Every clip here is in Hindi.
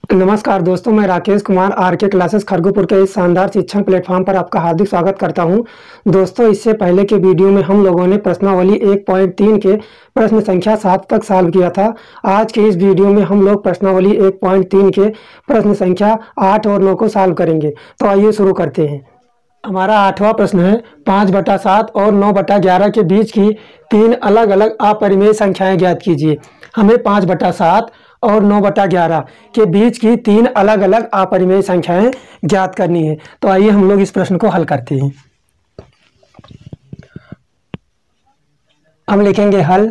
नमस्कार दोस्तों, मैं Rakesh Kumar R K classes Kharagpur के इस शानदार शिक्षण प्लेटफॉर्म पर आपका हार्दिक स्वागत करता हूं। दोस्तों, इससे पहले के वीडियो में हम लोगों ने प्रश्नावली 1.3 के प्रश्न संख्या 7 तक सॉल्व किया था। आज के इस वीडियो में हम लोग प्रश्नावली 1.3 के प्रश्न संख्या 8 और 9 को सॉल्व करेंगे। तो आइए शुरू करते हैं। हमारा 8वां प्रश्न है, 5/7 और 9/11 के बीच की तीन अलग अलग अपरिमेय संख्याएं ज्ञात कीजिए। हमें 5/7 और 9/11 के बीच की तीन अलग अलग अपरिमेय संख्याएं ज्ञात करनी है। तो आइए हम लोग इस प्रश्न को हल करते हैं। हम लिखेंगे हल।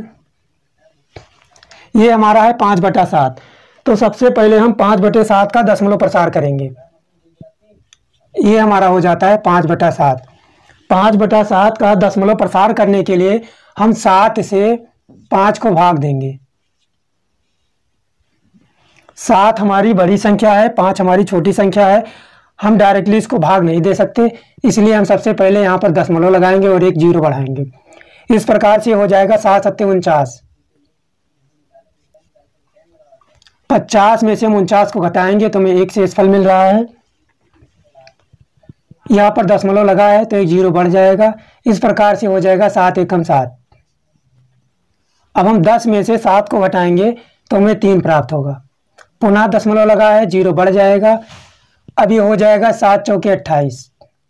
ये हमारा है 5/7। तो सबसे पहले हम 5/7 का दशमलव प्रसार करेंगे। ये हमारा हो जाता है 5/7। 5/7 का दशमलव प्रसार करने के लिए हम 7 से 5 को भाग देंगे। 7 हमारी बड़ी संख्या है, 5 हमारी छोटी संख्या है। हम डायरेक्टली इसको भाग नहीं दे सकते, इसलिए हम सबसे पहले यहाँ पर दशमलव लगाएंगे और एक जीरो बढ़ाएंगे। इस प्रकार से हो जाएगा 7 7 49। 50 में से हम 49 को घटाएंगे तो हमें 1 से फल मिल रहा है। यहाँ पर दशमलव लगा है तो एक जीरो बढ़ जाएगा। इस प्रकार से हो जाएगा 7 एकम 7। अब हम 10 में से 7 को घटाएंगे तो हमें 3 प्राप्त होगा। पुनः दशमलव लगा है, जीरो बढ़ जाएगा। अब ये हो जाएगा 7 चौके 28।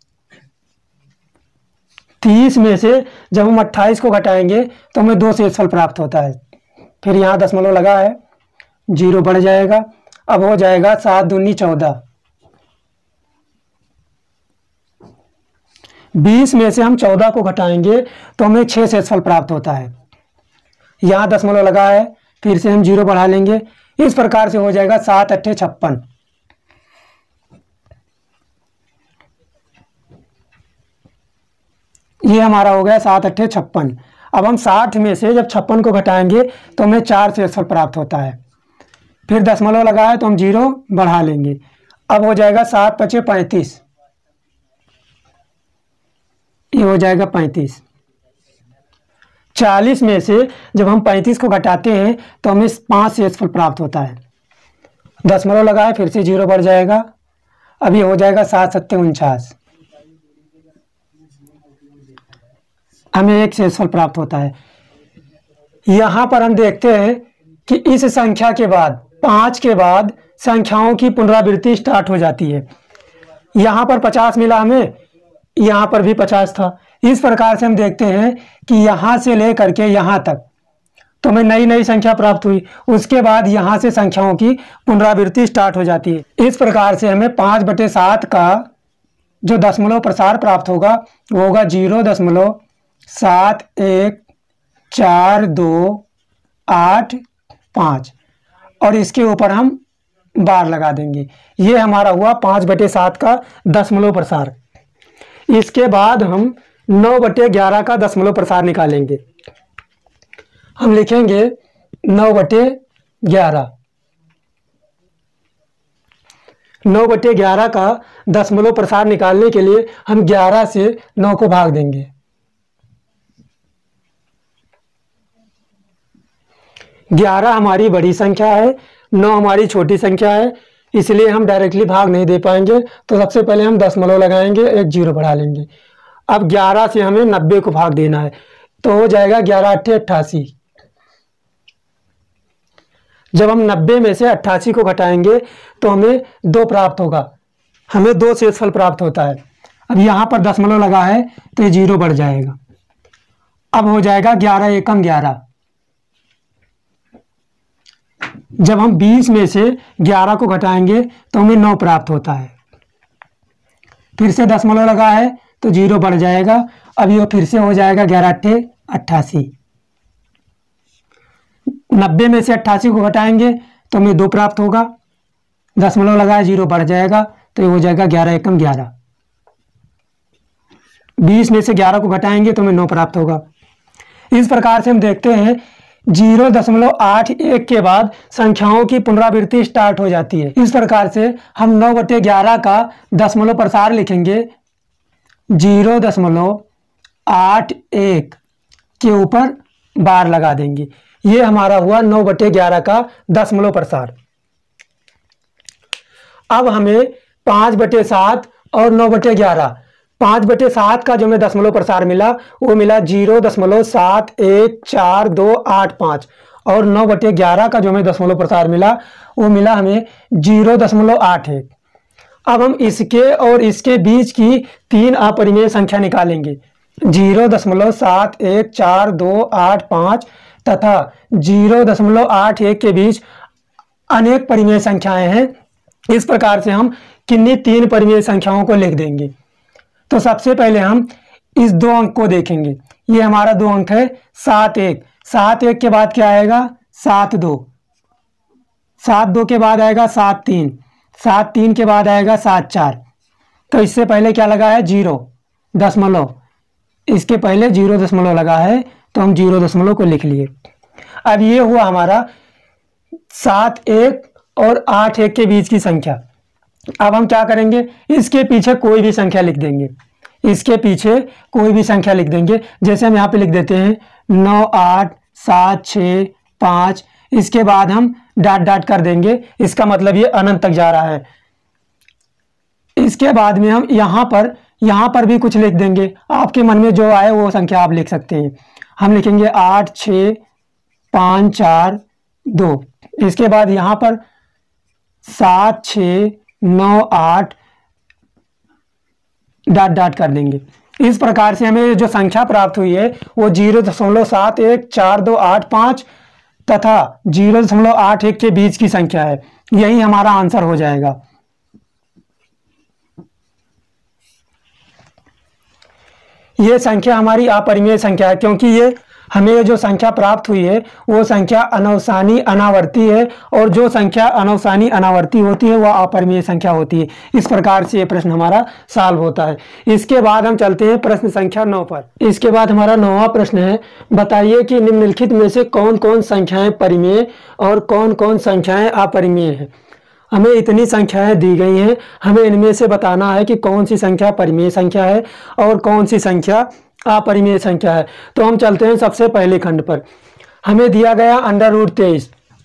30 में से जब हम 28 को घटाएंगे तो हमें 2 से फल प्राप्त होता है। फिर यहाँ दशमलव लगा है, जीरो बढ़ जाएगा। अब हो जाएगा 7 दूनी 14। 20 में से हम 14 को घटाएंगे तो हमें 6 से फल प्राप्त होता है। यहाँ दशमलव लगा है, फिर से हम जीरो बढ़ा लेंगे। इस प्रकार से हो जाएगा 7 8 56। ये हमारा हो गया 7 8 56। अब हम 60 में से जब 56 को घटाएंगे तो हमें 4 से फल प्राप्त होता है। फिर दशमलव लगा है तो हम जीरो बढ़ा लेंगे। अब हो जाएगा 7 5 35। ये हो जाएगा 35। 40 में से जब हम 35 को घटाते हैं तो हमें 5 से फल प्राप्त होता है। दशमलव लगा है, फिर से जीरो बढ़ जाएगा। अब ये हो जाएगा 7 7 49। हमें 1 से फल प्राप्त होता है। यहाँ पर हम देखते हैं कि इस संख्या के बाद 5 के बाद संख्याओं की पुनरावृत्ति स्टार्ट हो जाती है। यहाँ पर 50 मिला हमें, यहाँ पर भी 50 था। इस प्रकार से हम देखते हैं कि यहाँ से लेकर के यहाँ तक तो हमें नई नई संख्या प्राप्त हुई। उसके बाद यहाँ से संख्याओं की पुनरावृत्ति स्टार्ट हो जाती है। इस प्रकार से हमें 5/7 का जो दशमलव प्रसार प्राप्त होगा वो होगा 0.714285 और इसके ऊपर हम बार लगा देंगे। ये हमारा हुआ 5/7 का दशमलव प्रसार। इसके बाद हम 9/11 का दशमलव प्रसार निकालेंगे। हम लिखेंगे 9/11। 9/11 का दशमलव प्रसार निकालने के लिए हम 11 से 9 को भाग देंगे। ग्यारह हमारी बड़ी संख्या है, 9 हमारी छोटी संख्या है, इसलिए हम डायरेक्टली भाग नहीं दे पाएंगे। तो सबसे पहले हम दशमलव लगाएंगे, एक जीरो बढ़ा लेंगे। अब 11 से हमें 90 को भाग देना है तो हो जाएगा 11 8 88। जब हम 90 में से 88 को घटाएंगे तो हमें 2 प्राप्त होगा। हमें 2 से फल प्राप्त होता है। अब यहाँ पर दशमलव लगा है तो ये जीरो बढ़ जाएगा। अब हो जाएगा 11 एकम 11। जब हम 20 में से 11 को घटाएंगे तो हमें 9 प्राप्त होता है। फिर से दशमलव लगा है तो जीरो बढ़ जाएगा। अब ये फिर से हो जाएगा 11 8 88। 90 में से 88 को घटाएंगे तो हमें 2 प्राप्त होगा। दशमलव लगा है, जीरो बढ़ जाएगा तो ये हो जाएगा 11 एकम 11। 20 में से 11 को घटाएंगे तो हमें 9 प्राप्त होगा। इस प्रकार से हम देखते हैं 0.81 के बाद संख्याओं की पुनरावृत्ति स्टार्ट हो जाती है। इस प्रकार से हम 9/11 का दशमलव प्रसार लिखेंगे। 0.81 के ऊपर बार लगा देंगे। ये हमारा हुआ 9/11 का दशमलव प्रसार। अब हमें 5/7 और 9/11, 5/7 का जो हमें दशमलव प्रसार मिला वो मिला 0.71428 और 9/11 का जो हमें दशमलव प्रसार मिला वो मिला हमें 0.81। अब हम इसके और इसके बीच की तीन अपरिमेय संख्या निकालेंगे, 0.71428 तथा 0.81 के बीच अनेक परिमेय संख्याएं हैं। इस प्रकार से हम किन्हीं तीन परिमेय संख्याओं को लिख देंगे। तो सबसे पहले हम इस दो अंक को देखेंगे। ये हमारा दो अंक है 7-1, 7-1 के बाद क्या आएगा 7-2, 7-2 के बाद आएगा 7-3, 7-3 के बाद आएगा 7-4। तो इससे पहले क्या लगा है 0 दशमलव, इसके पहले 0 दशमलव लगा है तो हम 0 दशमलव को लिख लिए। अब ये हुआ हमारा 7-1 और 8-1 के बीच की संख्या। अब हम क्या करेंगे, इसके पीछे कोई भी संख्या लिख देंगे, इसके पीछे कोई भी संख्या लिख देंगे। जैसे हम यहाँ पे लिख देते हैं 9 8 7 6 5, इसके बाद हम डॉट डॉट कर देंगे, इसका मतलब ये अनंत तक जा रहा है। इसके बाद में हम यहाँ पर भी कुछ लिख देंगे, आपके मन में जो आए वो संख्या आप लिख सकते हैं। हम लिखेंगे 8 6 5 4 2, इसके बाद यहाँ पर 7 6 9 8 डॉट डॉट कर देंगे। इस प्रकार से हमें जो संख्या प्राप्त हुई है वो 0.71428 तथा 0.81 के बीच की संख्या है। यही हमारा आंसर हो जाएगा। ये संख्या हमारी अपरिमेय संख्या है, क्योंकि ये हमें जो संख्या प्राप्त हुई है वो संख्या अनवसानी अनावर्ती है, और जो संख्या अनवसानी अनावर्ती होती है वह अपरिमेय संख्या होती है। इस प्रकार से ये प्रश्न हमारा सॉल्व होता है। इसके बाद हम चलते हैं प्रश्न संख्या 9 पर। इसके बाद हमारा 9वां प्रश्न है, बताइए कि निम्नलिखित में से कौन कौन संख्याएं परिमेय और कौन कौन संख्याएं अपरिमेय हैं। हमें इतनी संख्याएं दी गई हैं, हमें इनमें से बताना है कि कौन सी संख्या परिमेय संख्या है और कौन सी संख्या अपरिमेय संख्या है। तो हम चलते हैं सबसे पहले खंड पर। हमें दिया गया √23।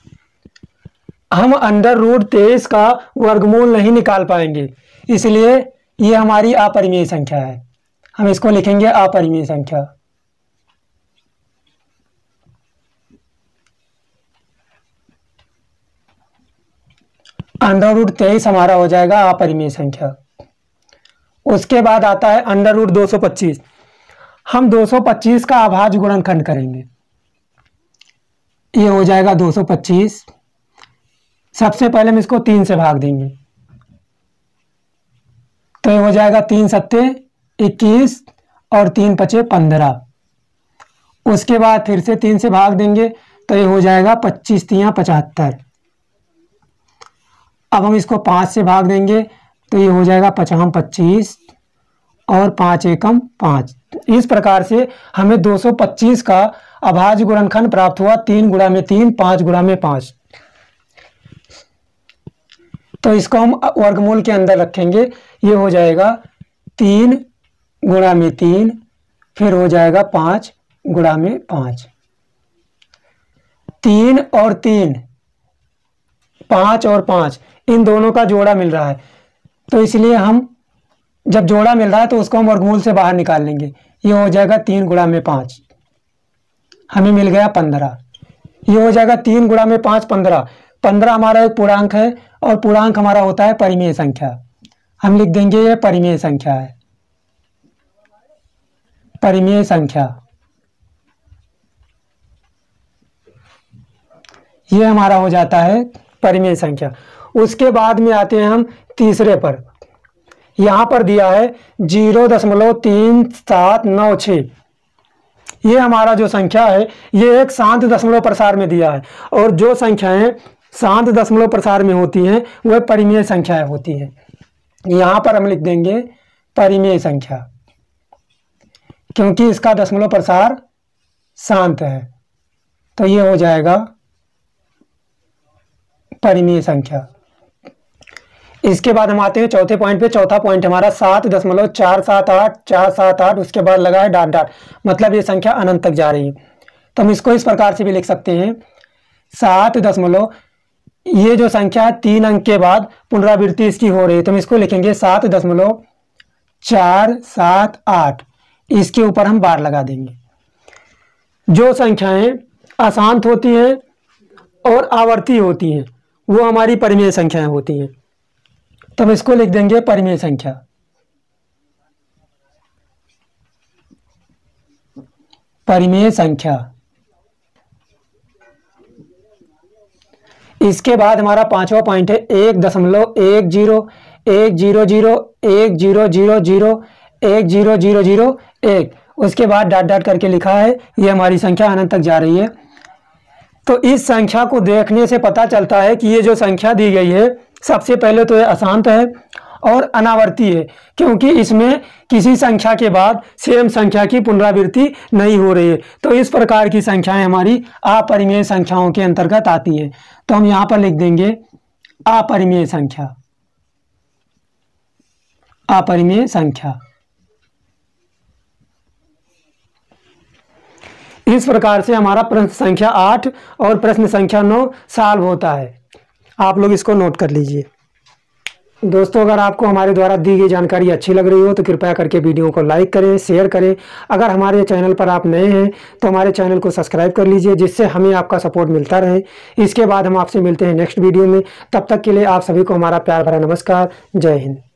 हम √23 का वर्गमूल नहीं निकाल पाएंगे, इसलिए ये हमारी अपरिमेय संख्या है। हम इसको लिखेंगे अपरिमेय संख्या। √23 हमारा हो जाएगा अपरिमेय संख्या। उसके बाद आता है √225। हम 225 का अभाज्य गुणनखंड करेंगे, ये हो जाएगा 225। सबसे पहले हम इसको 3 से भाग देंगे, तो ये हो जाएगा 3 सत्ते 21 और 3 पचे 15। उसके बाद फिर से 3 से भाग देंगे तो ये हो जाएगा 25 तियां 75। अब हम इसको 5 से भाग देंगे तो ये हो जाएगा 5 25 और 5 एकम 5। इस प्रकार से हमें 225 का अभाज्य गुणनखंड प्राप्त हुआ, 3 गुणा में 3 5 गुणा में 5। तो इसको हम वर्गमूल के अंदर रखेंगे, ये हो जाएगा 3 गुणा में 3, फिर हो जाएगा 5 गुणा में 5। 3 और 3, 5 और 5, इन दोनों का जोड़ा मिल रहा है, तो इसलिए हम जब जोड़ा मिल रहा है तो उसको हम वर्गमूल से बाहर निकाल लेंगे। ये हो जाएगा 3 गुणा में 5, हमें मिल गया 15। ये हो जाएगा 3 गुणा में 5 15। 15 हमारा एक पूर्णांक है और पूर्णांक हमारा होता है परिमेय संख्या। हम लिख देंगे ये परिमेय संख्या है, परिमेय संख्या। ये हमारा हो जाता है परिमेय संख्या। उसके बाद में आते हैं हम तीसरे पर। यहाँ पर दिया है 0.3796। ये हमारा जो संख्या है ये एक शांत दशमलव प्रसार में दिया है, और जो संख्याएं शांत दशमलव प्रसार में होती हैं वह परिमेय संख्याएं होती हैं। यहाँ पर हम लिख देंगे परिमेय संख्या, क्योंकि इसका दशमलव प्रसार शांत है, तो ये हो जाएगा परिमेय संख्या। इसके बाद हम आते हैं चौथे पॉइंट पे। चौथा पॉइंट हमारा 7.478, उसके बाद लगा है डॉट डॉट, मतलब ये संख्या अनंत तक जा रही है। तो हम इसको इस प्रकार से भी लिख सकते हैं 7.478 ये जो संख्या 3 अंक के बाद पुनरावृत्ति इसकी हो रही है, तो हम इसको लिखेंगे 7.478। इसके ऊपर हम बार लगा देंगे। जो संख्याएं अशांत होती हैं और आवर्ती होती हैं वो हमारी परिमेय संख्याएं होती हैं, तो हम इसको लिख देंगे परिमेय संख्या। परिमेय संख्या। इसके बाद हमारा पांचवा पॉइंट है 1.1010010000100001। उसके बाद डॉट डॉट करके लिखा है, ये हमारी संख्या अनंत तक जा रही है। तो इस संख्या को देखने से पता चलता है कि ये जो संख्या दी गई है, सबसे पहले तो ये अशांत है और अनावर्ती है, क्योंकि इसमें किसी संख्या के बाद सेम संख्या की पुनरावृत्ति नहीं हो रही है। तो इस प्रकार की संख्याएं हमारी अपरिमेय संख्याओं के अंतर्गत आती हैं। तो हम यहाँ पर लिख देंगे अपरिमेय संख्या। अपरिमेय संख्या। इस प्रकार से हमारा प्रश्न संख्या 8 और प्रश्न संख्या 9 सॉल्व होता है। आप लोग इसको नोट कर लीजिए। दोस्तों, अगर आपको हमारे द्वारा दी गई जानकारी अच्छी लग रही हो तो कृपया करके वीडियो को लाइक करें, शेयर करें। अगर हमारे चैनल पर आप नए हैं तो हमारे चैनल को सब्सक्राइब कर लीजिए, जिससे हमें आपका सपोर्ट मिलता रहे। इसके बाद हम आपसे मिलते हैं नेक्स्ट वीडियो में। तब तक के लिए आप सभी को हमारा प्यार भरा नमस्कार। जय हिंद।